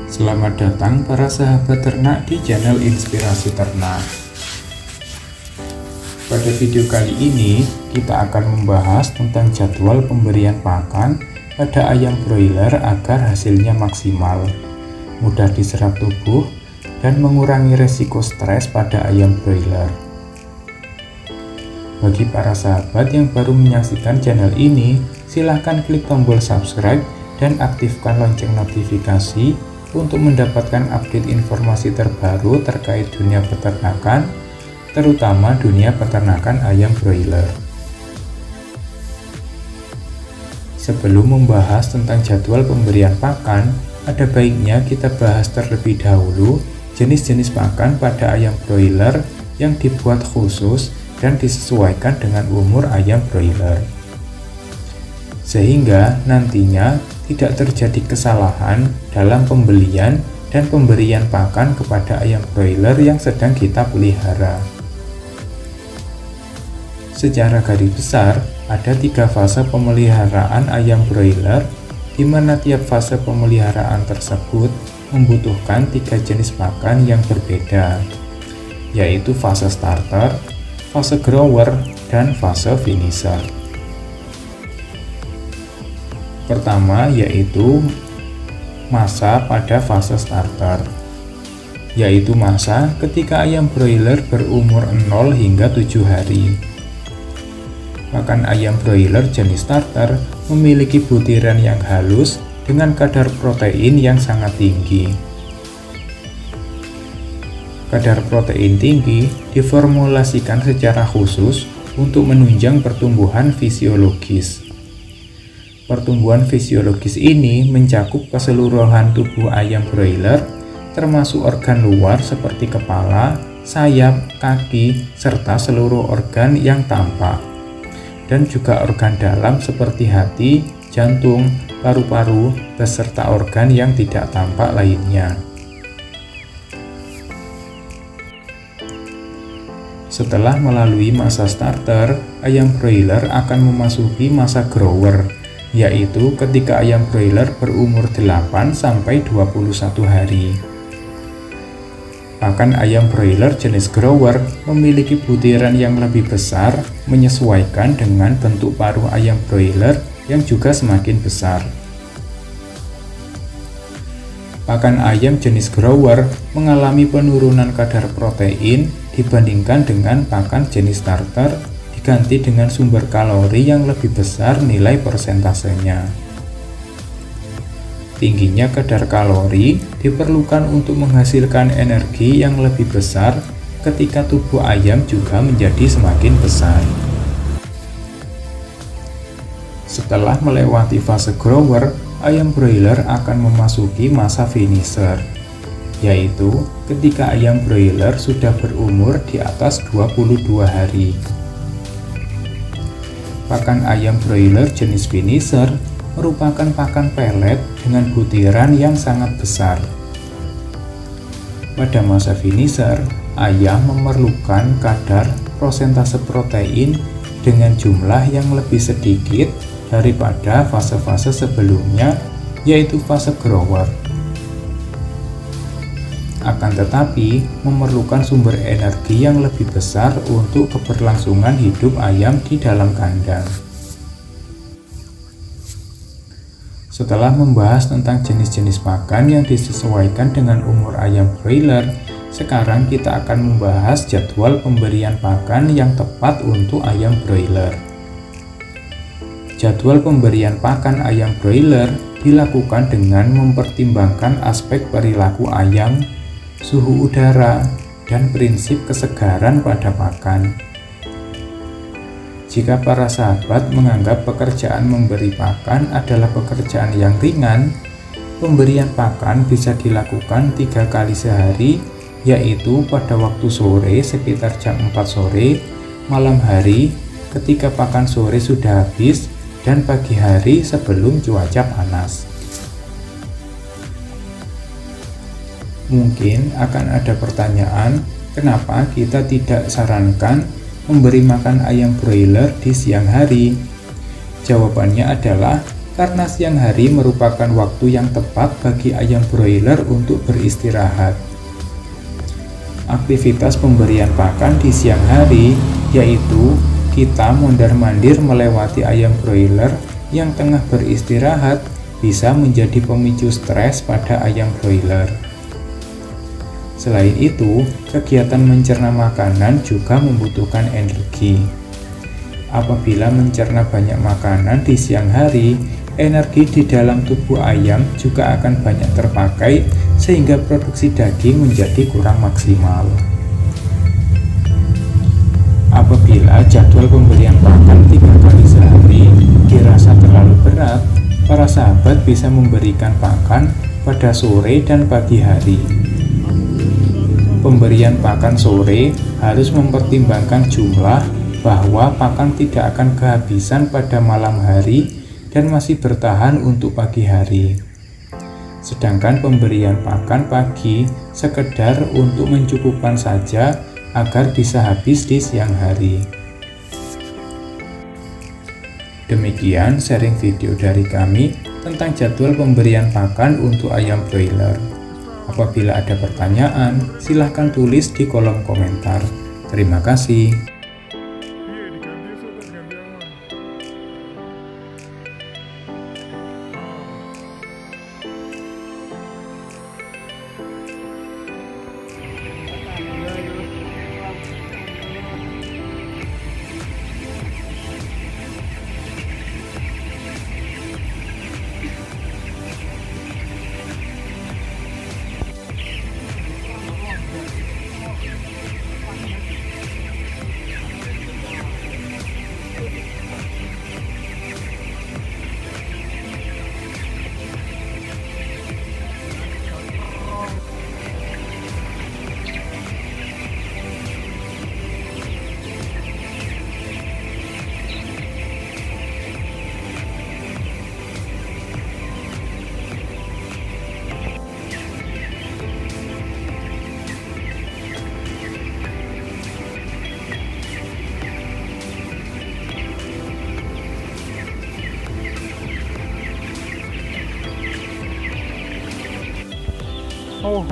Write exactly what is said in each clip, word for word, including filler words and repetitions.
Selamat datang para sahabat ternak di channel Inspirasi Ternak. Pada video kali ini kita akan membahas tentang jadwal pemberian pakan pada ayam broiler agar hasilnya maksimal, mudah diserap tubuh, dan mengurangi resiko stres pada ayam broiler. Bagi para sahabat yang baru menyaksikan channel ini, silahkan klik tombol subscribe dan aktifkan lonceng notifikasi untuk mendapatkan update informasi terbaru terkait dunia peternakan, terutama dunia peternakan ayam broiler. Sebelum membahas tentang jadwal pemberian pakan, ada baiknya kita bahas terlebih dahulu jenis-jenis pakan pada ayam broiler yang dibuat khusus dan disesuaikan dengan umur ayam broiler, sehingga nantinya tidak terjadi kesalahan dalam pembelian dan pemberian pakan kepada ayam broiler yang sedang kita pelihara. Secara garis besar, ada tiga fase pemeliharaan ayam broiler, di mana tiap fase pemeliharaan tersebut membutuhkan tiga jenis pakan yang berbeda, yaitu fase starter, fase grower, dan fase finisher. Pertama yaitu masa pada fase starter, yaitu masa ketika ayam broiler berumur nol hingga tujuh hari. Pakan ayam broiler jenis starter memiliki butiran yang halus dengan kadar protein yang sangat tinggi. Kadar protein tinggi diformulasikan secara khusus untuk menunjang pertumbuhan fisiologis. Pertumbuhan fisiologis ini mencakup keseluruhan tubuh ayam broiler, termasuk organ luar seperti kepala, sayap, kaki, serta seluruh organ yang tampak, dan juga organ dalam seperti hati, jantung, paru-paru, beserta organ yang tidak tampak lainnya. Setelah melalui masa starter, ayam broiler akan memasuki masa grower, yaitu ketika ayam broiler berumur delapan sampai dua puluh satu hari. Pakan ayam broiler jenis grower memiliki butiran yang lebih besar menyesuaikan dengan bentuk paruh ayam broiler yang juga semakin besar. Pakan ayam jenis grower mengalami penurunan kadar protein dibandingkan dengan pakan jenis starter, diganti dengan sumber kalori yang lebih besar nilai persentasenya. Tingginya kadar kalori diperlukan untuk menghasilkan energi yang lebih besar ketika tubuh ayam juga menjadi semakin besar. Setelah melewati fase grower, ayam broiler akan memasuki masa finisher, yaitu ketika ayam broiler sudah berumur di atas dua puluh dua hari. Pakan ayam broiler jenis finisher merupakan pakan pelet dengan butiran yang sangat besar. Pada masa finisher, ayam memerlukan kadar prosentase protein dengan jumlah yang lebih sedikit daripada fase-fase sebelumnya, yaitu fase grower. Akan tetapi, memerlukan sumber energi yang lebih besar untuk keberlangsungan hidup ayam di dalam kandang. Setelah membahas tentang jenis-jenis pakan yang disesuaikan dengan umur ayam broiler, sekarang kita akan membahas jadwal pemberian pakan yang tepat untuk ayam broiler. Jadwal pemberian pakan ayam broiler dilakukan dengan mempertimbangkan aspek perilaku ayam, suhu udara, dan prinsip kesegaran pada pakan. Jika para sahabat menganggap pekerjaan memberi pakan adalah pekerjaan yang ringan, pemberian pakan bisa dilakukan tiga kali sehari, yaitu pada waktu sore sekitar jam empat sore, malam hari ketika pakan sore sudah habis, dan pagi hari sebelum cuaca panas. Mungkin akan ada pertanyaan, kenapa kita tidak sarankan memberi makan ayam broiler di siang hari? Jawabannya adalah karena siang hari merupakan waktu yang tepat bagi ayam broiler untuk beristirahat. Aktivitas pemberian pakan di siang hari yaitu kita mondar-mandir melewati ayam broiler yang tengah beristirahat bisa menjadi pemicu stres pada ayam broiler. Selain itu, kegiatan mencerna makanan juga membutuhkan energi. Apabila mencerna banyak makanan di siang hari, energi di dalam tubuh ayam juga akan banyak terpakai sehingga produksi daging menjadi kurang maksimal. Apabila jadwal pemberian pakan tiga kali sehari dirasa terlalu berat, para sahabat bisa memberikan pakan pada sore dan pagi hari. Pemberian pakan sore harus mempertimbangkan jumlah bahwa pakan tidak akan kehabisan pada malam hari dan masih bertahan untuk pagi hari. Sedangkan pemberian pakan pagi sekedar untuk mencukupkan saja agar bisa habis di siang hari. Demikian sharing video dari kami tentang jadwal pemberian pakan untuk ayam broiler. Apabila ada pertanyaan, silahkan tulis di kolom komentar. Terima kasih. Oh.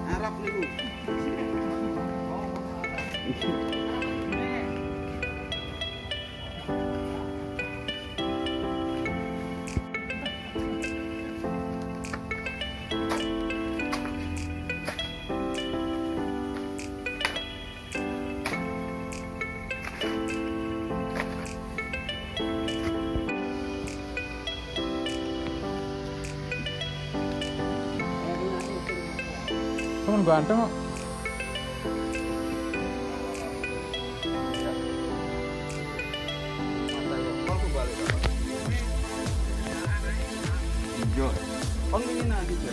Arab niku. Temen ganteng kok. Hijau. Pengen nanti sih.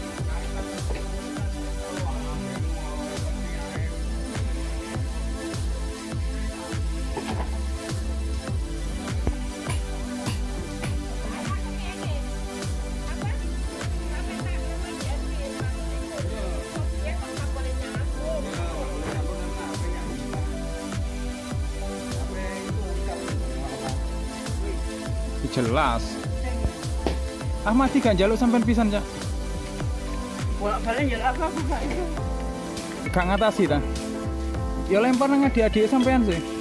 Jelas. Ahmad gak njaluk sampean pisan, Cak. Bolak-balik njaluk apa aku gak itu. Gak ngatasi ta? Ya lempar nang adik-adik sampean sih.